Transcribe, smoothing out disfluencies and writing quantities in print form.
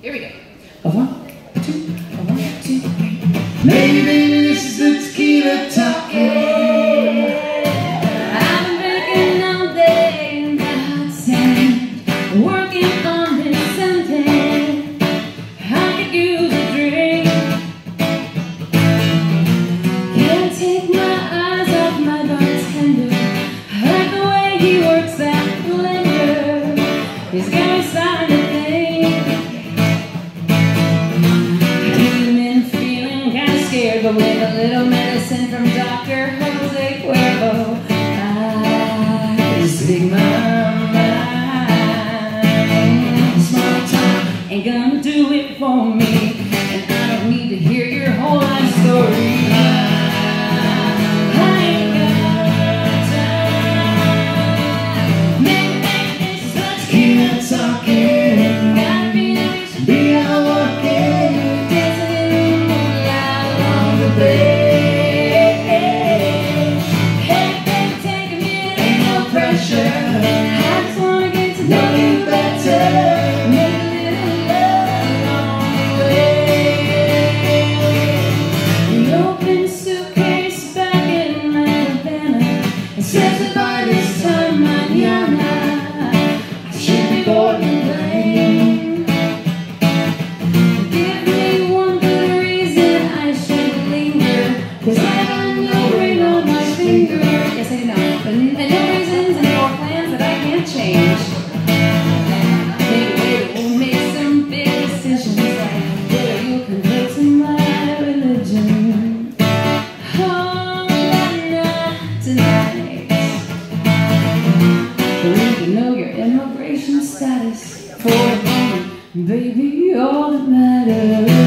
Here we go. A 1, 2, a 1, 2, 3. Maybe this is the tequila talking. I've been drinking all day in the hot sand, working on this something. I could use a drink. Can't take my eyes off my bartender. I like the way he works that blender. He's got me starting to think. I've been feeling kind of scared, but with a little medicine from Dr. Jose Cuervo, I can speak my mind. Small talk ain't gonna do it for me, and I don't need to hear your whole life story. I ain't got time. Maybe it's the Tequila talking. got me a reason. Be out walking Dancing in the moonlight on the bay. Hey, baby, take a minute. Ain't no pressure. I just wanna get to Know you better. make a little love along the way. An open suitcase back in my Havana. It says that by this time mañana I should be boarding the plane. Give me one good reason I should linger, 'cause I got no ring on my finger. Yes, I know. And no reasons and no plans that I can't change. Maybe we'll make some big decisions, like whether you'll convert to my religion. Oh, not tonight. But we can know your immigration status for a moment, baby, all that matters.